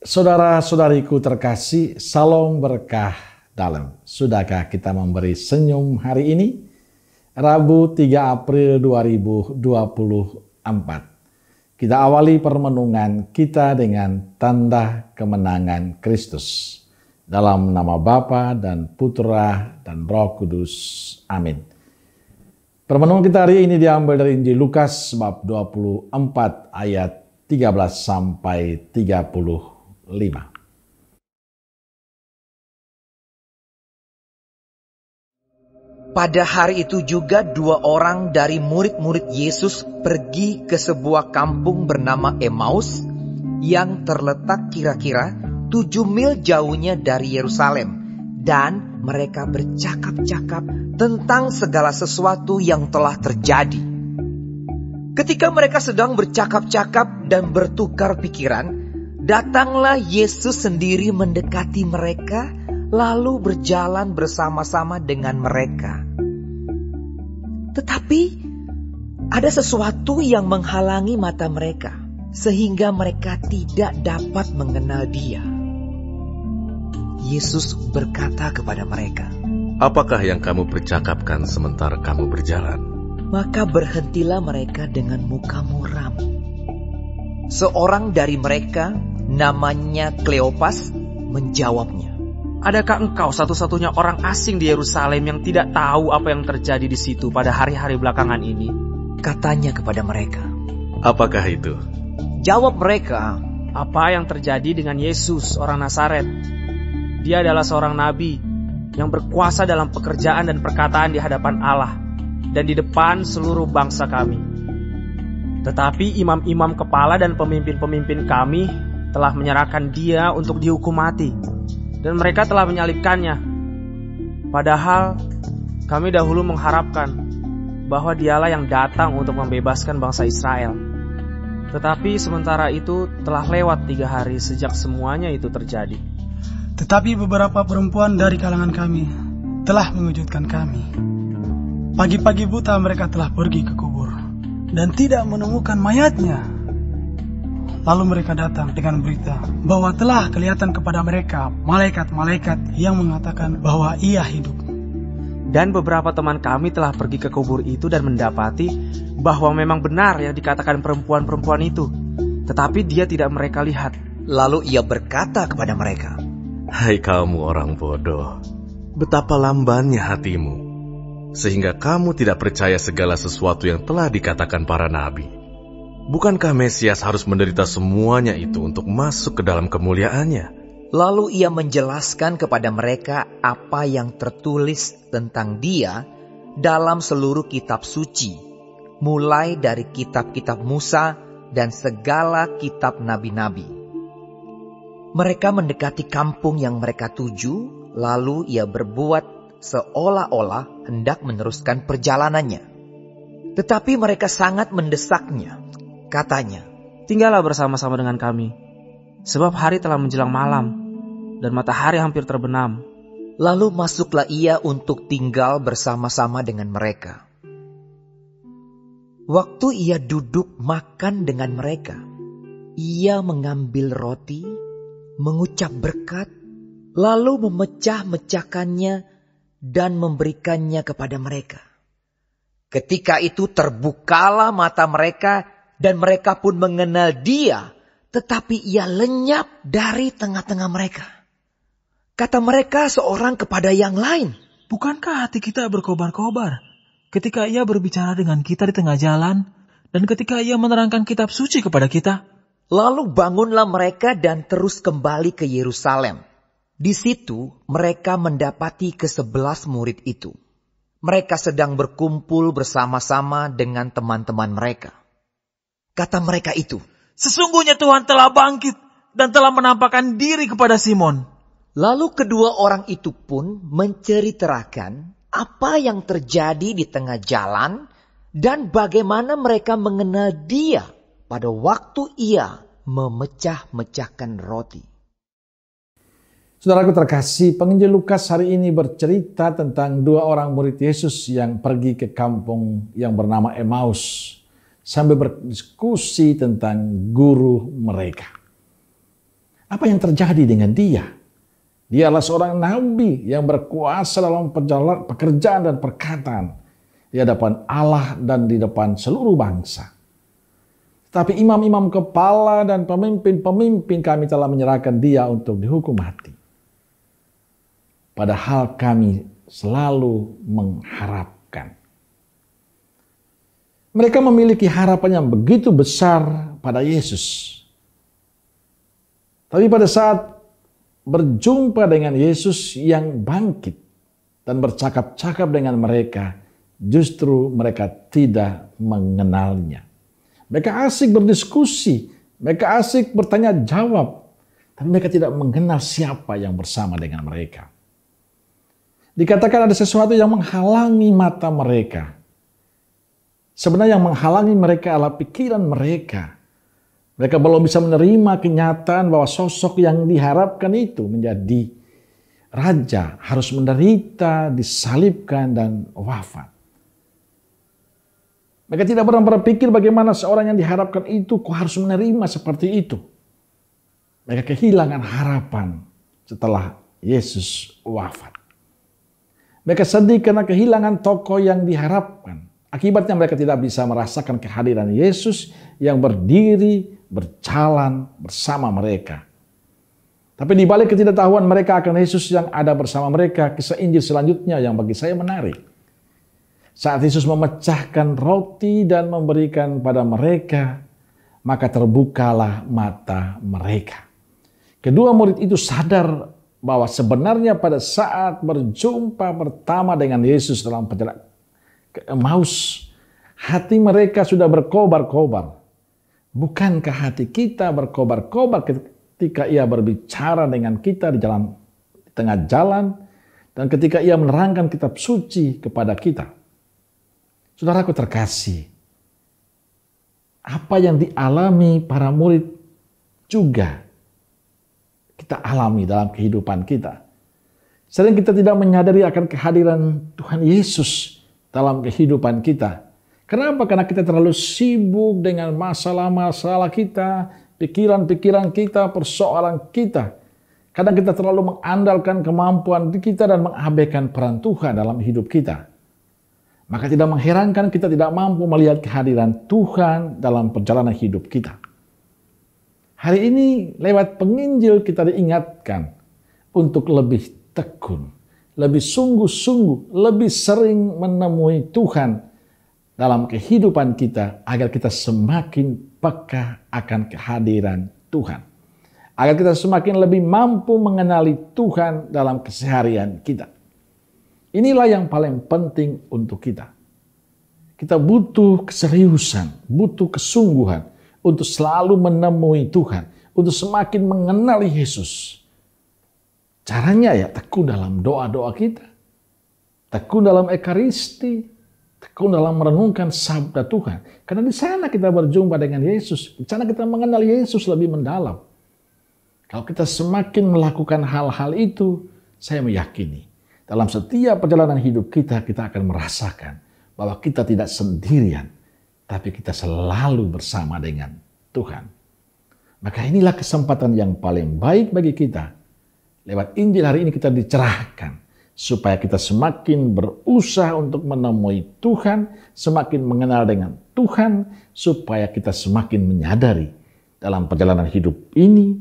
Saudara-saudariku terkasih, salam berkah dalam. Sudahkah kita memberi senyum hari ini? Rabu 3 April 2024. Kita awali permenungan kita dengan tanda kemenangan Kristus. Dalam nama Bapa dan Putra dan Roh Kudus. Amin. Permenungan kita hari ini diambil dari Injil Lukas bab 24 ayat 13 sampai 35. Pada hari itu juga 2 orang dari murid-murid Yesus pergi ke sebuah kampung bernama Emmaus yang terletak kira-kira 7 mil jauhnya dari Yerusalem, dan mereka bercakap-cakap tentang segala sesuatu yang telah terjadi. Ketika mereka sedang bercakap-cakap dan bertukar pikiran, datanglah Yesus sendiri mendekati mereka, lalu berjalan bersama-sama dengan mereka. Tetapi ada sesuatu yang menghalangi mata mereka, sehingga mereka tidak dapat mengenal Dia. Yesus berkata kepada mereka, "Apakah yang kamu percakapkan sementara kamu berjalan?" Maka berhentilah mereka dengan muka muram. Seorang dari mereka, namanya Kleopas, menjawabnya, "Adakah engkau satu-satunya orang asing di Yerusalem yang tidak tahu apa yang terjadi di situ pada hari-hari belakangan ini?" Katanya kepada mereka. "Apakah itu?" Jawab mereka, "Apa yang terjadi dengan Yesus, orang Nazaret? Dia adalah seorang nabi yang berkuasa dalam pekerjaan dan perkataan di hadapan Allah dan di depan seluruh bangsa kami. Tetapi imam-imam kepala dan pemimpin-pemimpin kami telah menyerahkan Dia untuk dihukum mati, dan mereka telah menyalibkannya. Padahal kami dahulu mengharapkan bahwa Dialah yang datang untuk membebaskan bangsa Israel. Tetapi sementara itu telah lewat 3 hari sejak semuanya itu terjadi. Tetapi beberapa perempuan dari kalangan kami telah mengejutkan kami. Pagi-pagi buta mereka telah pergi ke kubur dan tidak menemukan mayatnya. Lalu mereka datang dengan berita bahwa telah kelihatan kepada mereka malaikat-malaikat yang mengatakan bahwa Ia hidup. Dan beberapa teman kami telah pergi ke kubur itu dan mendapati bahwa memang benar yang dikatakan perempuan-perempuan itu, tetapi Dia tidak mereka lihat." Lalu Ia berkata kepada mereka, "Hai kamu orang bodoh, betapa lambannya hatimu, sehingga kamu tidak percaya segala sesuatu yang telah dikatakan para nabi. Bukankah Mesias harus menderita semuanya itu untuk masuk ke dalam kemuliaannya?" Lalu Ia menjelaskan kepada mereka apa yang tertulis tentang Dia dalam seluruh kitab suci, mulai dari kitab-kitab Musa dan segala kitab nabi-nabi. Mereka mendekati kampung yang mereka tuju, lalu Ia berbuat seolah-olah hendak meneruskan perjalanannya. Tetapi mereka sangat mendesaknya. Katanya, "Tinggallah bersama-sama dengan kami, sebab hari telah menjelang malam dan matahari hampir terbenam." Lalu masuklah Ia untuk tinggal bersama-sama dengan mereka. Waktu Ia duduk makan dengan mereka, Ia mengambil roti, mengucap berkat, lalu memecah-mecahkannya dan memberikannya kepada mereka. Ketika itu terbukalah mata mereka dan mereka pun mengenal Dia, tetapi Ia lenyap dari tengah-tengah mereka. Kata mereka seorang kepada yang lain, Bukankah hati kita berkobar-kobar ketika Ia berbicara dengan kita di tengah jalan dan ketika Ia menerangkan kitab suci kepada kita? Lalu bangunlah mereka dan terus kembali ke Yerusalem. Di situ mereka mendapati ke-11 murid itu. Mereka sedang berkumpul bersama-sama dengan teman-teman mereka. Kata mereka itu, Sesungguhnya Tuhan telah bangkit dan telah menampakkan diri kepada Simon. Lalu kedua orang itu pun menceritakan apa yang terjadi di tengah jalan dan bagaimana mereka mengenal Dia pada waktu Ia memecah-mecahkan roti. Saudaraku terkasih, penginjil Lukas hari ini bercerita tentang 2 orang murid Yesus yang pergi ke kampung yang bernama Emmaus sambil berdiskusi tentang guru mereka. Apa yang terjadi dengan dia? Dia adalah seorang nabi yang berkuasa dalam pekerjaan dan perkataan di hadapan Allah dan di depan seluruh bangsa. Tapi imam-imam kepala dan pemimpin-pemimpin kami telah menyerahkan dia untuk dihukum mati. Padahal kami selalu mengharapkan. Mereka memiliki harapan yang begitu besar pada Yesus. Tapi pada saat berjumpa dengan Yesus yang bangkit dan bercakap-cakap dengan mereka, justru mereka tidak mengenalnya. Mereka asik berdiskusi, mereka asik bertanya jawab, tapi mereka tidak mengenal siapa yang bersama dengan mereka. Dikatakan ada sesuatu yang menghalangi mata mereka. Sebenarnya yang menghalangi mereka adalah pikiran mereka. Mereka belum bisa menerima kenyataan bahwa sosok yang diharapkan itu menjadi raja harus menderita, disalibkan, dan wafat. Mereka tidak pernah berpikir bagaimana seorang yang diharapkan itu kok harus menerima seperti itu. Mereka kehilangan harapan setelah Yesus wafat. Mereka sedih karena kehilangan tokoh yang diharapkan. Akibatnya mereka tidak bisa merasakan kehadiran Yesus yang berdiri, berjalan bersama mereka. Tapi di balik ketidaktahuan mereka akan Yesus yang ada bersama mereka, kisah Injil selanjutnya yang bagi saya menarik. Saat Yesus memecahkan roti dan memberikan pada mereka, maka terbukalah mata mereka. Kedua murid itu sadar bahwa sebenarnya pada saat berjumpa pertama dengan Yesus dalam perjalanan ke Emmaus, hati mereka sudah berkobar-kobar. Bukankah hati kita berkobar-kobar ketika ia berbicara dengan kita di tengah jalan dan ketika ia menerangkan kitab suci kepada kita? Saudaraku terkasih, apa yang dialami para murid juga kita alami dalam kehidupan kita. Sering kita tidak menyadari akan kehadiran Tuhan Yesus dalam kehidupan kita. Kenapa? Karena kita terlalu sibuk dengan masalah-masalah kita, pikiran-pikiran kita, persoalan kita. Kadang kita terlalu mengandalkan kemampuan kita dan mengabaikan peran Tuhan dalam hidup kita. Maka tidak mengherankan kita tidak mampu melihat kehadiran Tuhan dalam perjalanan hidup kita. Hari ini lewat penginjil kita diingatkan untuk lebih tekun, lebih sungguh-sungguh, lebih sering menemui Tuhan dalam kehidupan kita agar kita semakin peka akan kehadiran Tuhan. Agar kita semakin lebih mampu mengenali Tuhan dalam keseharian kita. Inilah yang paling penting untuk kita. Kita butuh keseriusan, butuh kesungguhan untuk selalu menemui Tuhan, untuk semakin mengenali Yesus. Caranya ya tekun dalam doa-doa kita, tekun dalam ekaristi, tekun dalam merenungkan sabda Tuhan. Karena di sana kita berjumpa dengan Yesus, di sana kita mengenal Yesus lebih mendalam. Kalau kita semakin melakukan hal-hal itu, saya meyakini dalam setiap perjalanan hidup kita, kita akan merasakan bahwa kita tidak sendirian, tapi kita selalu bersama dengan Tuhan. Maka inilah kesempatan yang paling baik bagi kita. Lewat Injil hari ini kita dicerahkan, supaya kita semakin berusaha untuk menemui Tuhan, semakin mengenal dengan Tuhan, supaya kita semakin menyadari dalam perjalanan hidup ini,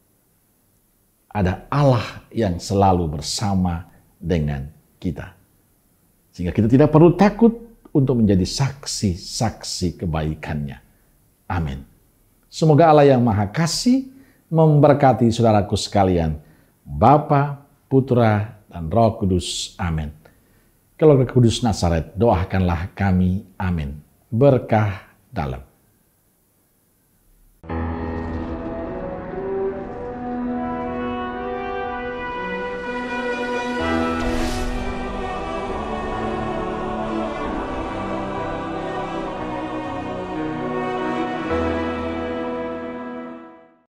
ada Allah yang selalu bersama dengan kita. Sehingga kita tidak perlu takut untuk menjadi saksi-saksi kebaikannya. Amin. Semoga Allah yang Maha Kasih memberkati saudaraku sekalian, Bapa, Putra, dan Roh Kudus. Amin. Keluarga Kudus Nazaret, doakanlah kami. Amin. Berkah dalam.